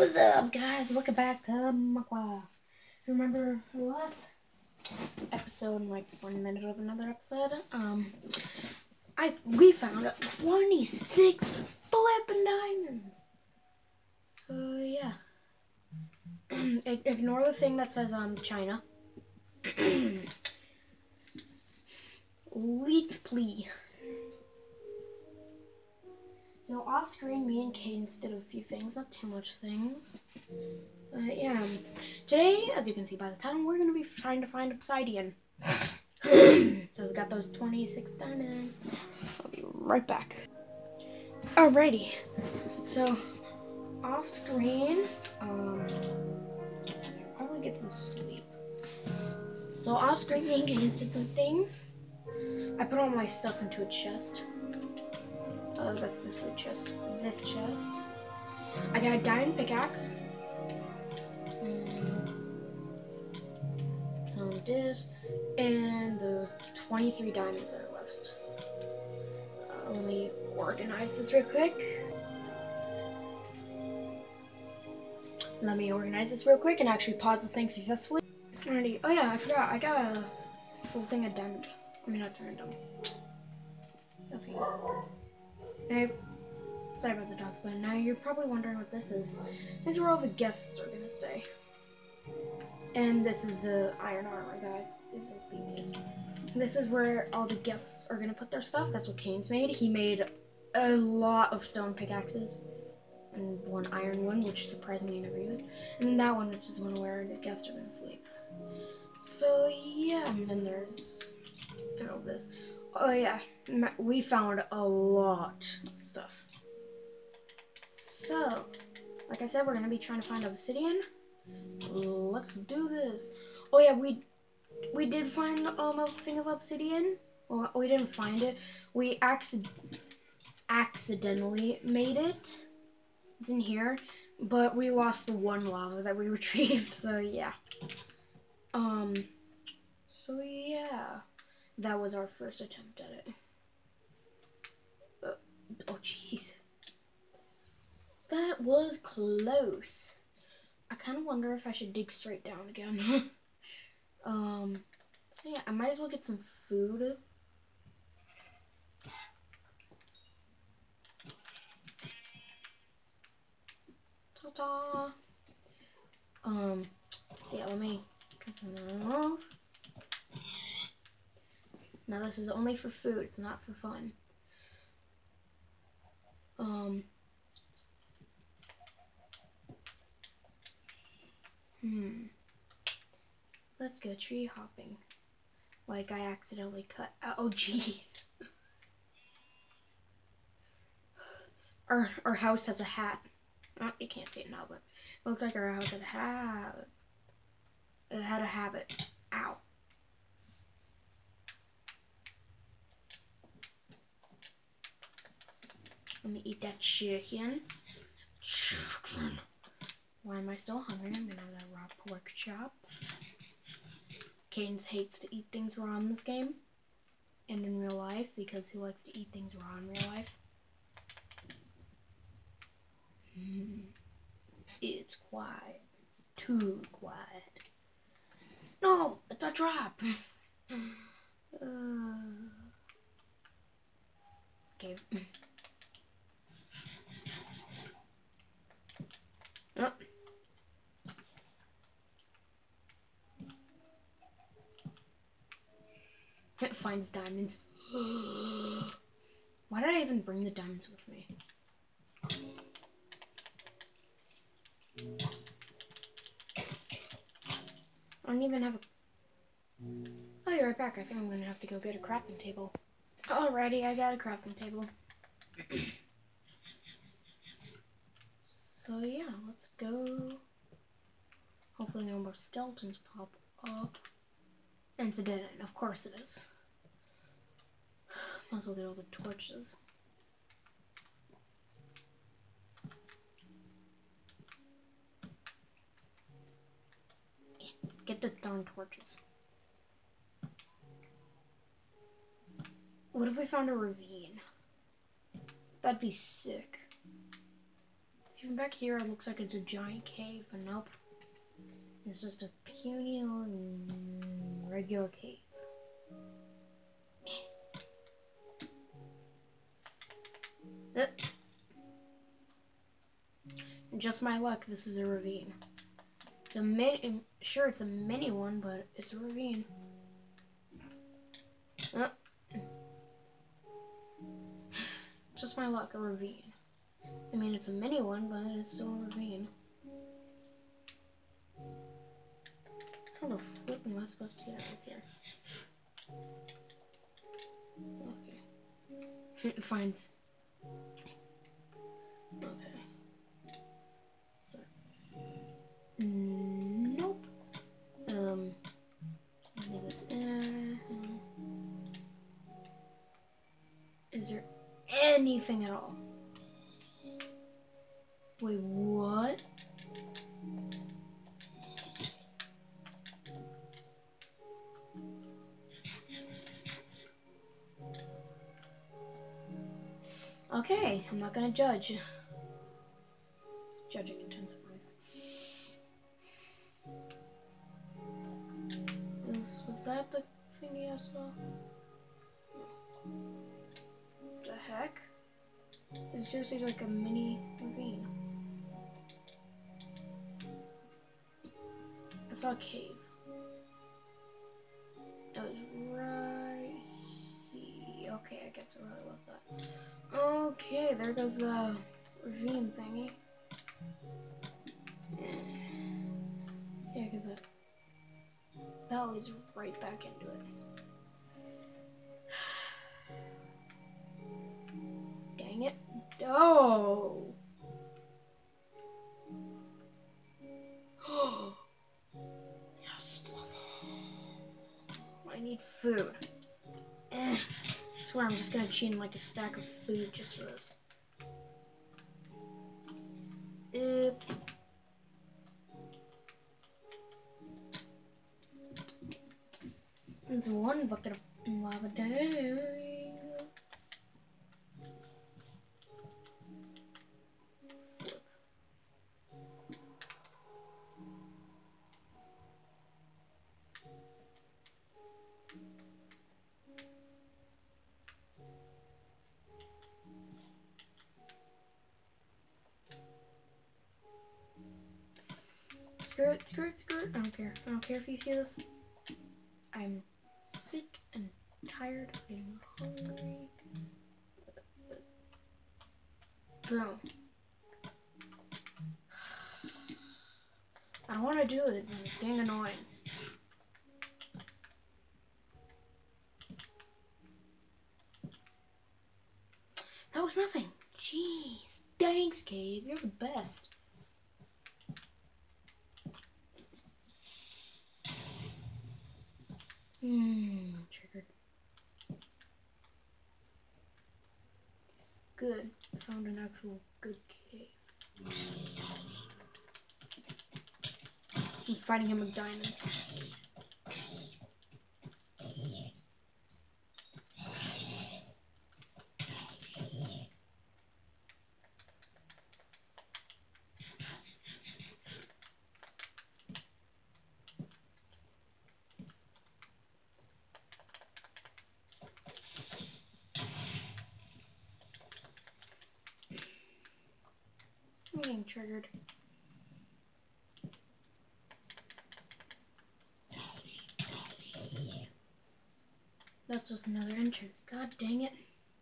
What's up, guys? Welcome back to Makwa. Remember the last episode, like 1 minute of another episode? We found 26 flippin' diamonds. So yeah, ignore the thing that says China. Let's play. So off screen, me and Cadence did a few things, not too much things. Yeah. Today, as you can see by the title, we're gonna be trying to find obsidian. So we got those 26 diamonds. I'll be right back. Alrighty. So off screen, probably get some sleep. So off screen, me and Cadence did some things. I put all my stuff into a chest. That's the food chest. This chest. I got a diamond pickaxe. This. And the 23 diamonds that are left. Let me organize this real quick. And actually pause the thing successfully. Alrighty. Oh yeah, I forgot. I got a full thing of diamond. I mean, not diamond. Nothing. Now, sorry about the dogs, but now you're probably wondering what this is. This is where all the guests are gonna stay. And this is the iron armor that is a BBS. This is where all the guests are gonna put their stuff. That's what Kane's made. He made a lot of stone pickaxes and one iron one, which surprisingly I never used. And then that one, which is one where the guests are gonna sleep. So yeah, and then there's all this. Oh yeah, we found a lot of stuff. So, like I said, we're gonna be trying to find obsidian. Let's do this. Oh yeah, we did find a thing of obsidian. Well, we didn't find it. We accidentally made it. It's in here, but we lost the one lava that we retrieved. So yeah. So yeah, that was our first attempt at it. Oh jeez, that was close. I kind of wonder if I should dig straight down again. So yeah, I might as well get some food. Ta-ta. So yeah, let me cut them off. Now this is only for food, it's not for fun. Let's go tree hopping. Like I accidentally cut out. Oh jeez. Our house has a hat. Oh, you can't see it now, but it looks like our house had a hat. It had a habit. Ow. Let me eat that chicken. Why am I still hungry? I'm gonna have that raw pork chop. Cadence hates to eat things raw in this game. And in real life, because who likes to eat things raw in real life? It's quiet. Too quiet. No, it's a trap. Okay. Oh. It finds diamonds. Why did I even bring the diamonds with me? I don't even have a... I'll be right back. I think I'm gonna have to go get a crafting table. Alrighty, I got a crafting table. So yeah, let's go. Hopefully no more skeletons pop up. And it's a dead end, of course it is. Might as well get all the torches. Get the darn torches. What if we found a ravine? That'd be sick. Let's see Even back here, it looks like it's a giant cave, but nope. It's just a puny regular cave. Just my luck, this is a ravine. Sure, it's a mini one, but it's a ravine. Just my luck, a ravine. I mean, it's a mini one, but it's still a ravine. How the flip am I supposed to get out of here? Okay. It finds. Okay. So. Nope. Leave this. Is there anything at all? Wait, what? Okay, I'm not gonna judge. Judging intensifies. Was that the thingy I saw? The heck? It's just like a mini ravine. I saw a cave. It was right here. Okay, I guess it really was that. Okay, there goes the ravine thingy. Yeah, because that leads right back into it. Dang it. Oh! Yes, I need food. I swear I'm just gonna chain like a stack of food just for this. It's one bucket of lava. Dang. Flip. Skirt, skirt, skirt. I don't care. I don't care if you see this. I'm sick and tired of getting hungry. Boom. I don't want to do it, but it's getting annoying. That was nothing. Jeez. Thanks, Cave. You're the best. Triggered. Good. Found an actual good cave. I'm fighting him with diamonds. I'm getting triggered. That's just another entrance. God dang it.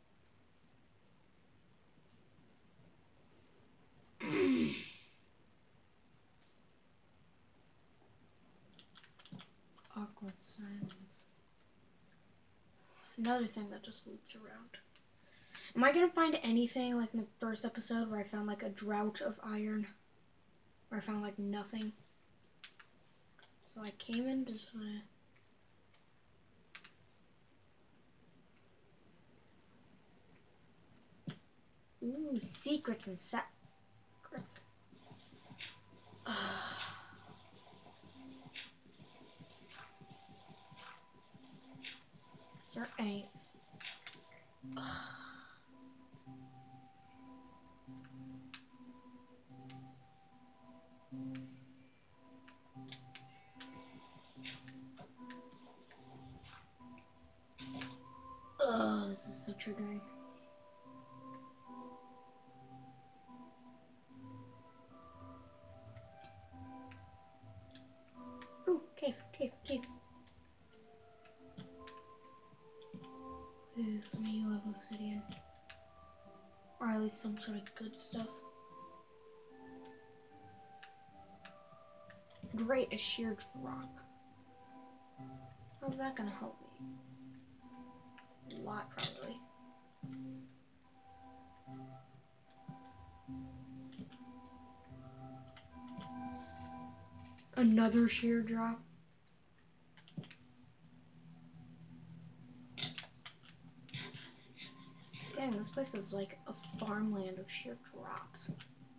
Awkward silence. Another thing that just loops around. Am I gonna find anything like in the first episode where I found like a drought of iron? Where I found like nothing? So I came in this way. Ooh, secrets and secrets. Is there any? Ugh, this is so triggering. Ooh, cave. Please, let me have obsidian. Or at least some sort of good stuff. Great, a sheer drop. How's that gonna help me? A lot, probably. Another sheer drop. Dang, this place is like a farmland of sheer drops.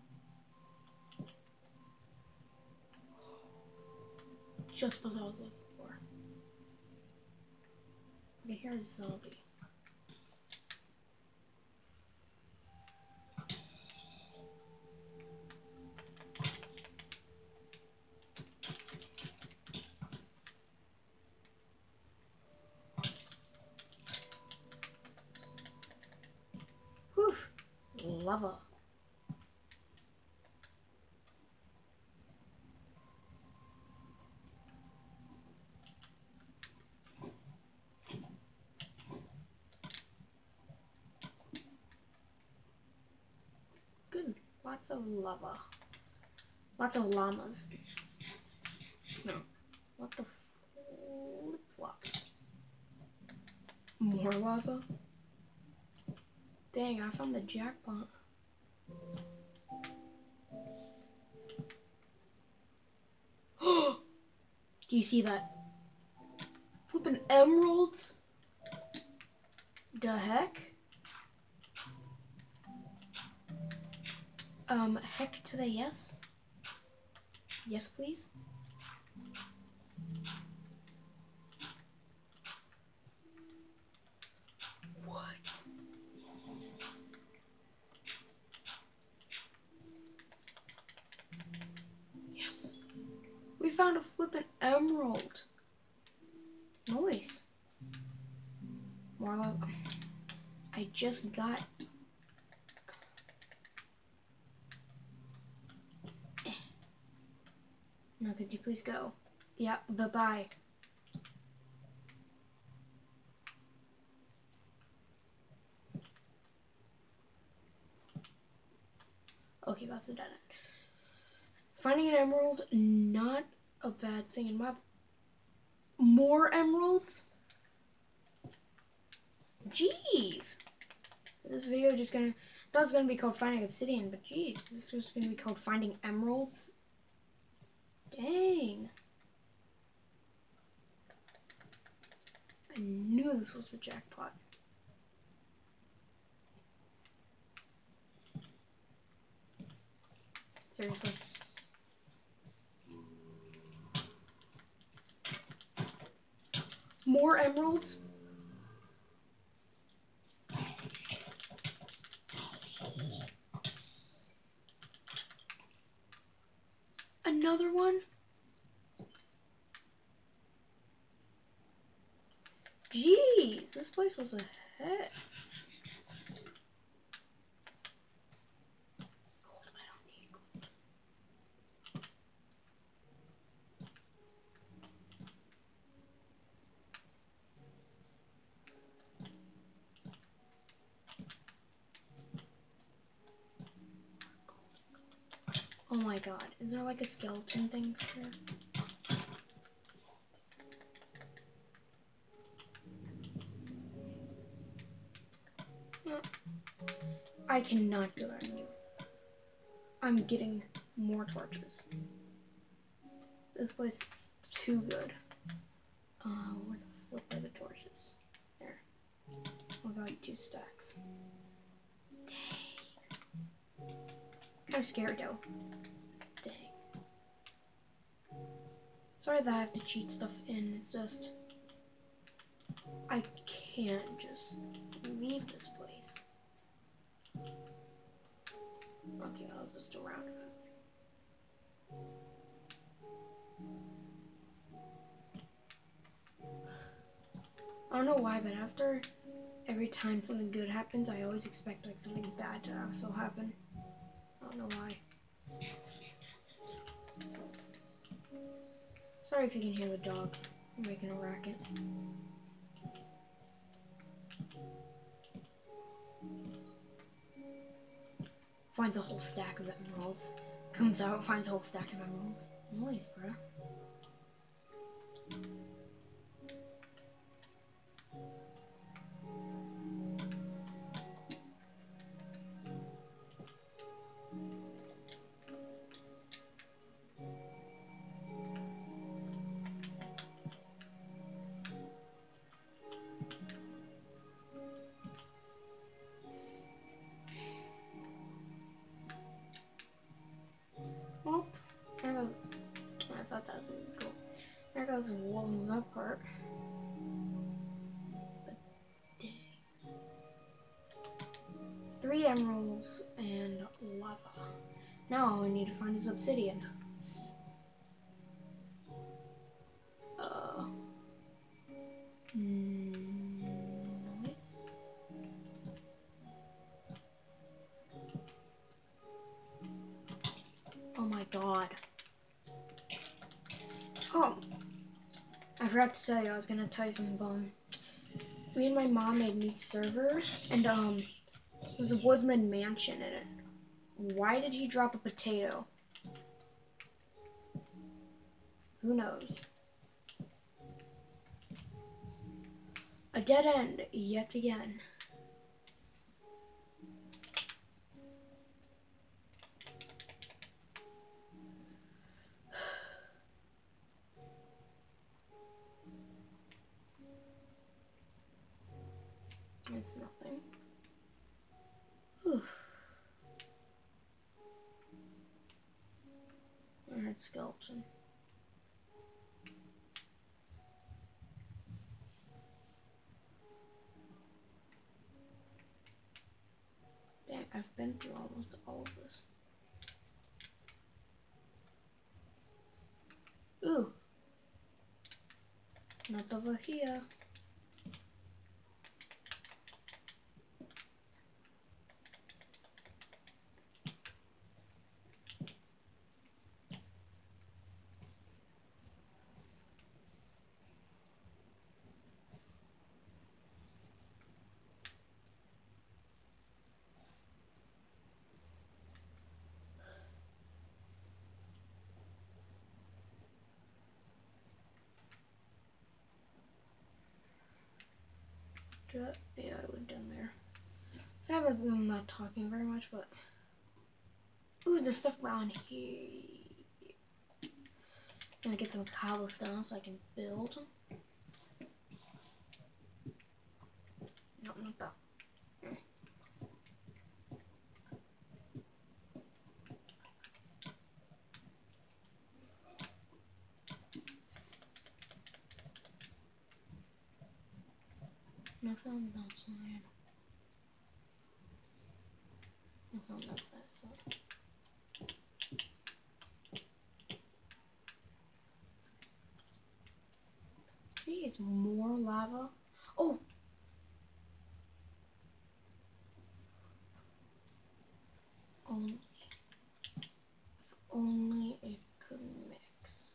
Just what I was looking for. Okay, here's a zombie. Whew, lava. Good. Lots of lava. Lots of llamas. No. What the flip-flops? More lava? Dang, I found the jackpot. Do you see that? Flippin' emeralds? The heck? Heck to the yes? Yes, please? What? Yes. We found a flippin' emerald. Nice. More lava. I just got... Now, could you please go? Yeah, bye-bye. Okay, that's a dead end. Finding an emerald, not a bad thing in my... More emeralds? Jeez! This video just gonna... I thought it was gonna be called Finding Obsidian, but jeez, this was gonna be called Finding Emeralds. Dang. I knew this was a jackpot. Seriously. More emeralds? Another one? Jeez, this place was a heck. Gold, I don't need gold. Oh my god, is there like a skeleton thing here? I cannot go there anymore. I'm getting more torches. This place is too good. Where the flip are the torches? There. Oh god, 2 stacks. Dang. Kind of scary though. Dang. Sorry that I have to cheat stuff in. It's just... I can't just leave this place. Okay, that was just a roundabout. don't know why, but after every time something good happens, I always expect like something bad to also happen. I don't know why. Sorry if you can hear the dogs. They're making a racket. Finds a whole stack of emeralds. Comes out, finds a whole stack of emeralds. Nice, bro. Well, I thought that was gonna be cool. There goes one that part. But dang. 3 emeralds and lava. Now all we need to find is obsidian. Nice. Oh my god. Oh, I forgot to tell you, I was gonna tell you something. Me and my mom made a new server, and there's a woodland mansion in it. Why did he drop a potato? Who knows? A dead end, yet again. It's nothing. Whew. Alright, skeleton. Dang, I've been through almost all of this. Ooh. Not over here. Yeah, I went down there. Sorry about them not talking very much, but... Ooh, there's stuff around here. I'm gonna get some cobblestone so I can build. Nope, not that. Nothing on that side. Nothing on that side, so. Jeez, more lava. Oh! If only it could mix.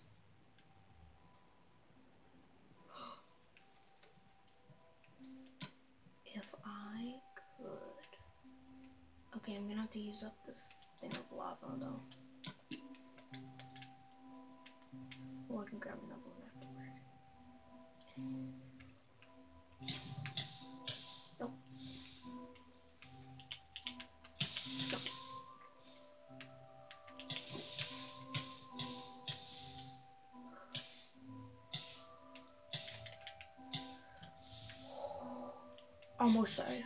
If I could. Okay, I'm gonna have to use up this thing of lava though. Or I can grab another one afterward. Nope. Almost died.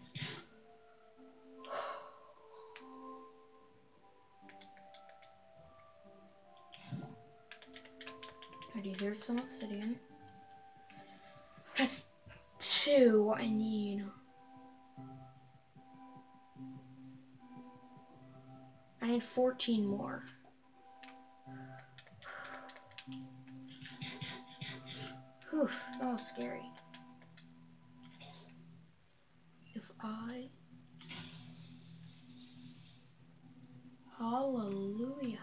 Alrighty, there's some obsidian. That's 2 I need. I need 14 more. Whew, that was scary. Hallelujah.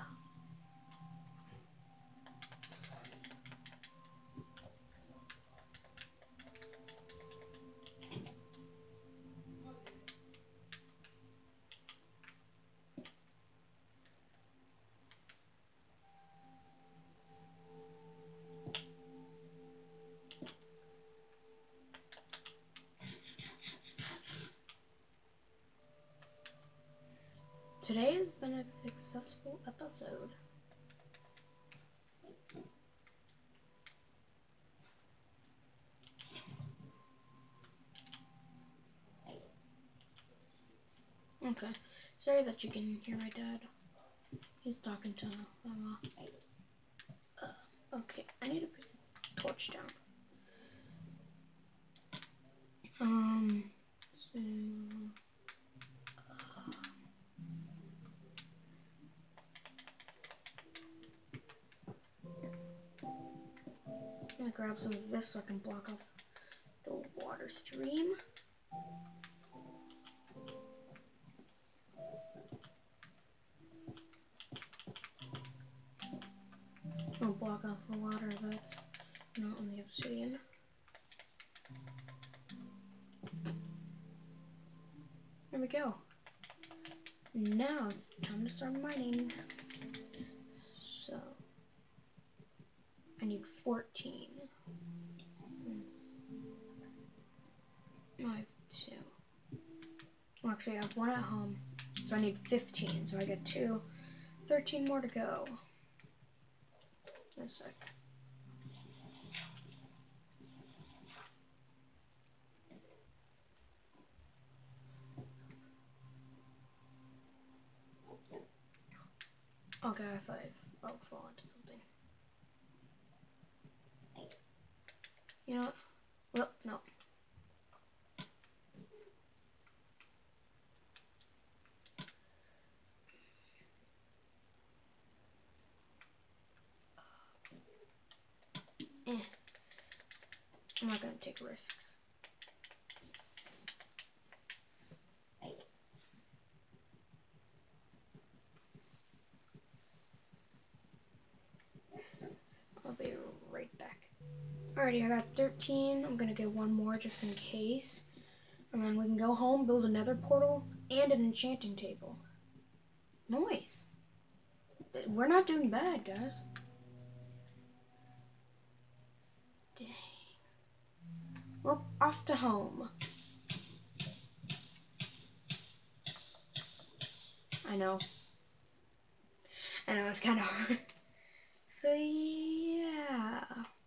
Today has been a successful episode. Okay, sorry that you can hear my dad. He's talking to Mama. Okay, I need to put the torch down. So... I'm gonna grab some of this so I can block off the water stream. I'll block off the water that's not on the obsidian. There we go. Now it's time to start mining. So I need 14 since I have 2. Well, actually I have 1 at home, so I need 15. So I get 2. 13 more to go. In a sec. Okay, I thought I would fall into something. You know what? Well, no. I'm not gonna take risks. I'll be right back. Alrighty, I got 13. I'm gonna get 1 more just in case. And then we can go home, build another portal, and an enchanting table. Nice. We're not doing bad, guys. Dang. Well, off to home. I know, it's kind of hard. So, yeah.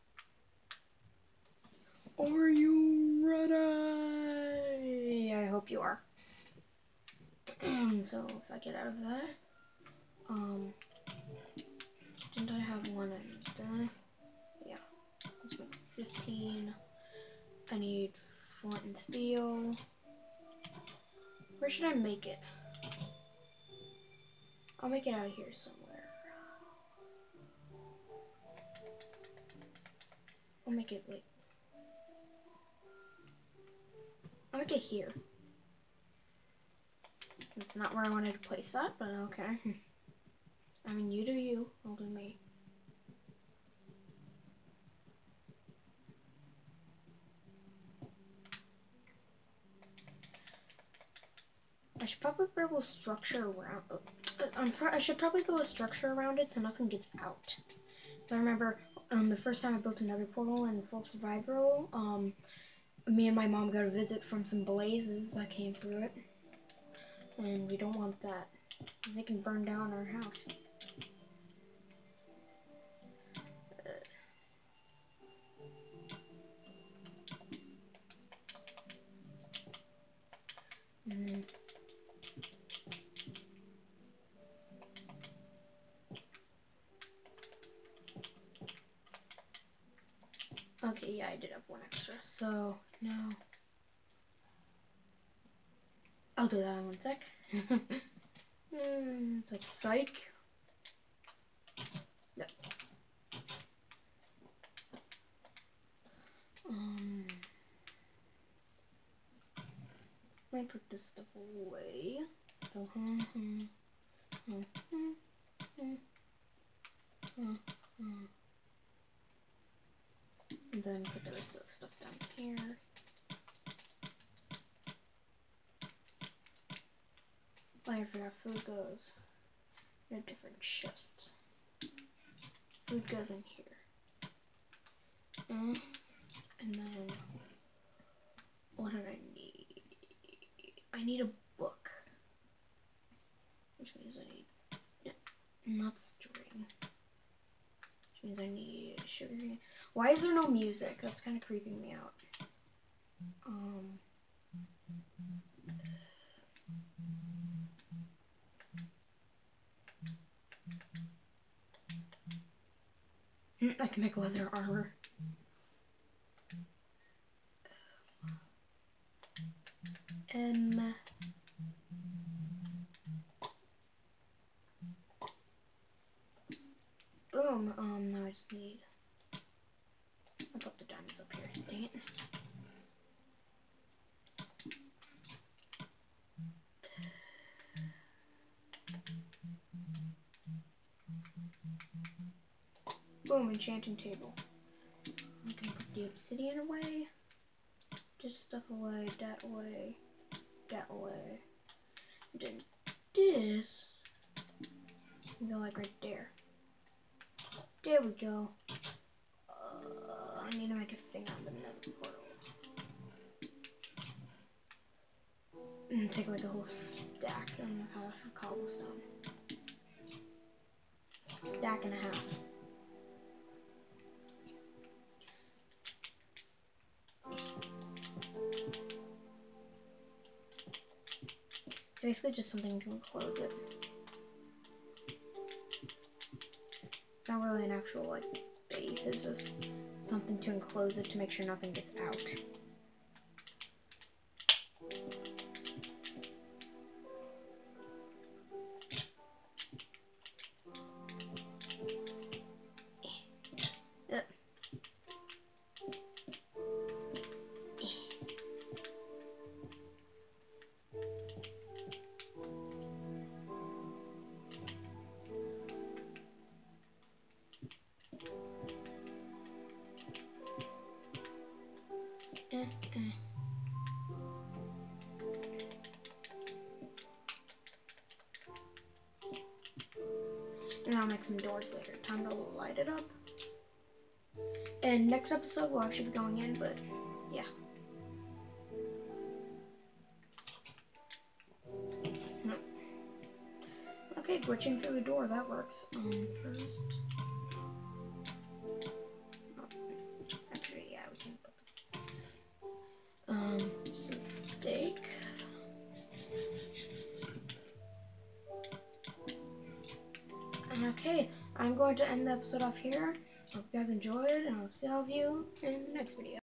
Are you ready? I hope you are. So, if I get out of that, didn't I have one I need to, yeah, let's make 15. I need flint and steel. Where should I make it? I'll make it out here somewhere. I'll make it like, I'll make it here. That's not where I wanted to place that, but okay. I mean, you do you, I'll do me. I should probably build a structure around. I should probably build a structure around it so nothing gets out. So I remember the first time I built another portal in full survival. Me and my mom got a visit from some blazes that came through it, and we don't want that because they can burn down our house. Okay, yeah, I did have 1 extra, so now I'll do that in 1 sec. It's like psych. No. me put this stuff away. So, and then put the rest of the stuff down here. I forgot food goes in a different chest. Food goes in here. And then, what did I need? I need a book. Which means I need, not string. Which means I need sugar. Why is there no music? That's kind of creeping me out. I can make leather armor. Boom. Now I just need. I'll put the diamonds up here. Dang it. Boom, enchanting table. I'm gonna put the obsidian away. Just stuff away, that away, that away. And then this can go like right there. There we go. I need to make a thing out of the nether portal. And take like a whole stack and half of cobblestone. Stack and a half. It's basically just something to enclose it. It's not really an actual like base, it's just something to enclose it to make sure nothing gets out. And I'll make some doors later. Time to light it up. And next episode we'll actually be going in, but yeah. No. Okay, glitching through the door, that works. First. Oh, actually, yeah, we can put some steak. Okay, I'm going to end the episode off here. Hope you guys enjoyed, and I'll see all of you in the next video.